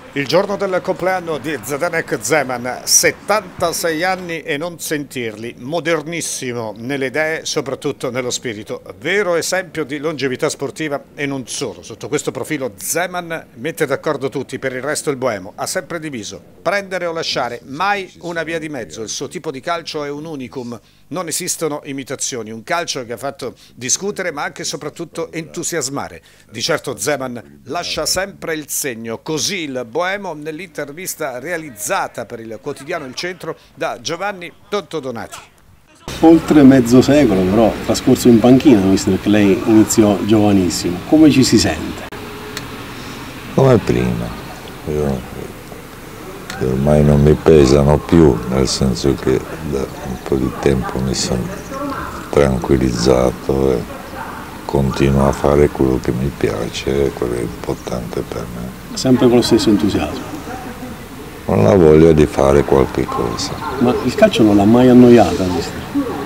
Il giorno del compleanno di Zdeněk Zeman, 76 anni e non sentirli, modernissimo nelle idee, soprattutto nello spirito, vero esempio di longevità sportiva e non solo. Sotto questo profilo Zeman mette d'accordo tutti, per il resto il boemo ha sempre diviso, prendere o lasciare, mai una via di mezzo, il suo tipo di calcio è un unicum, non esistono imitazioni, un calcio che ha fatto discutere ma anche e soprattutto entusiasmare. Di certo Zeman lascia sempre il segno, così il boemo nell'intervista realizzata per il quotidiano Il Centro da Giovanni Tontodonati. Oltre mezzo secolo però trascorso in panchina, visto che lei iniziò giovanissimo, come ci si sente? Come prima, io ormai non mi pesano più, nel senso che da un po' di tempo mi sono tranquillizzato e continuo a fare quello che mi piace e quello è importante per me. Sempre con lo stesso entusiasmo? Ho la voglia di fare qualche cosa. Ma il calcio non l'ha mai annoiata, mister?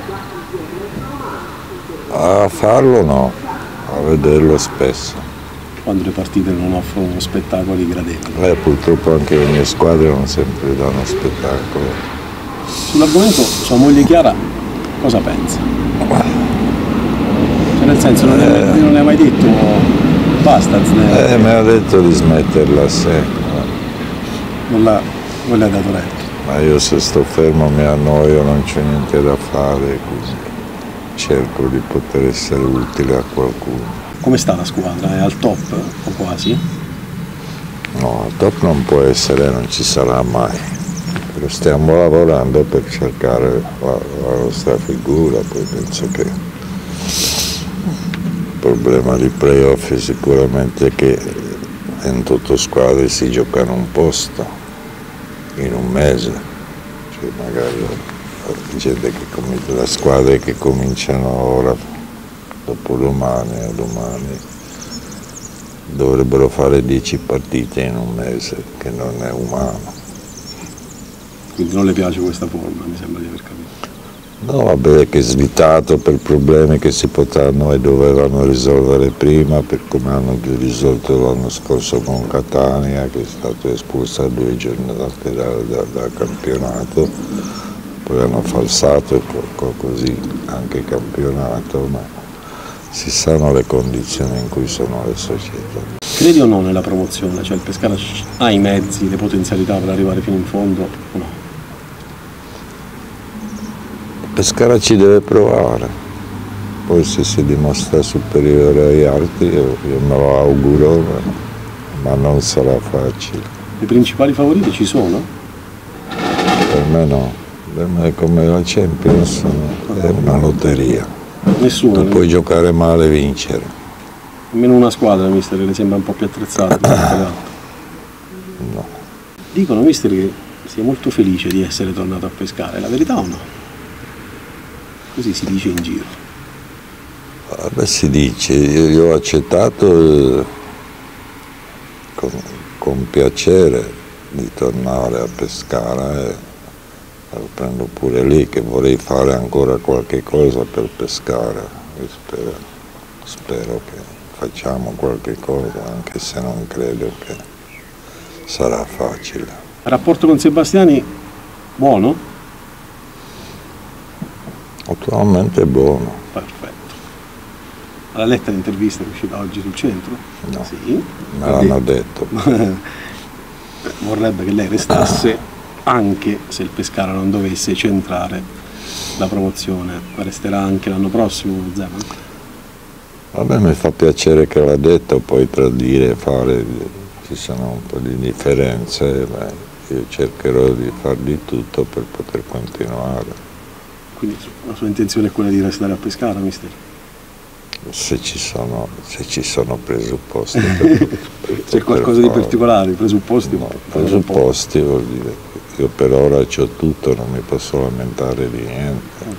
A farlo no, a vederlo spesso. Quando le partite non offrono spettacoli gradevoli. Purtroppo anche le mie squadre non sempre danno spettacolo. Sull'argomento sua moglie Chiara cosa pensa? Cioè nel senso non le ha mai detto basta Zdeněk? Mi ha detto di smetterla sempre. Non le ha dato retta. Ma io se sto fermo mi annoio, non c'è niente da fare, quindi cerco di poter essere utile a qualcuno. Come sta la squadra? È al top o quasi? No, al top non può essere, non ci sarà mai. Però stiamo lavorando per cercare la nostra figura, poi penso che il problema di playoff è sicuramente che in tutte le squadre si giocano un posto in un mese, cioè magari gente che le squadre che cominciano ora, dopodomani o domani, dovrebbero fare 10 partite in un mese, che non è umano. Quindi non le piace questa forma, mi sembra di aver capito. No, vabbè, che è svitato per problemi che si potranno e dovevano risolvere prima, per come hanno risolto l'anno scorso con Catania, che è stato espulso a 2 giornate dal campionato, poi hanno falsato così anche il campionato, ma si sanno le condizioni in cui sono le società. Credi o no nella promozione? Cioè il Pescara ha i mezzi, le potenzialità per arrivare fino in fondo o no? Pescara ci deve provare, poi se si dimostra superiore agli altri io me lo auguro, ma non sarà facile. I principali favoriti ci sono? Per me no, per me come la Champions è una lotteria. Nessuno? Tu puoi giocare male e vincere. Almeno una squadra, mister, che le sembra un po' più attrezzata di tutte le altre. No. Dicono, mister, che sia molto felice di essere tornato a pescare, è la verità o no? Così si dice in giro. Vabbè, si dice, io ho accettato con piacere di tornare a pescare e lo prendo pure lì, che vorrei fare ancora qualche cosa per pescare. Spero che facciamo qualche cosa, anche se non credo che sarà facile. Il rapporto con Sebastiani buono? Attualmente è buono. Perfetto. L'ha letta l'intervista che è uscita oggi sul Centro? No, sì. me l'hanno detto. Vorrebbe che lei restasse anche se il Pescara non dovesse centrare la promozione. Resterà anche l'anno prossimo Zeman? Vabbè, mi fa piacere che l'ha detto, poi tra dire e fare ci sono un po' di differenze, ma io cercherò di far di tutto per poter continuare. Quindi la sua intenzione è quella di restare a Pescara, mister? Se ci sono presupposti. C'è qualcosa di particolare, presupposti? No, presupposti vuol dire che io per ora c'ho tutto, non mi posso lamentare di niente.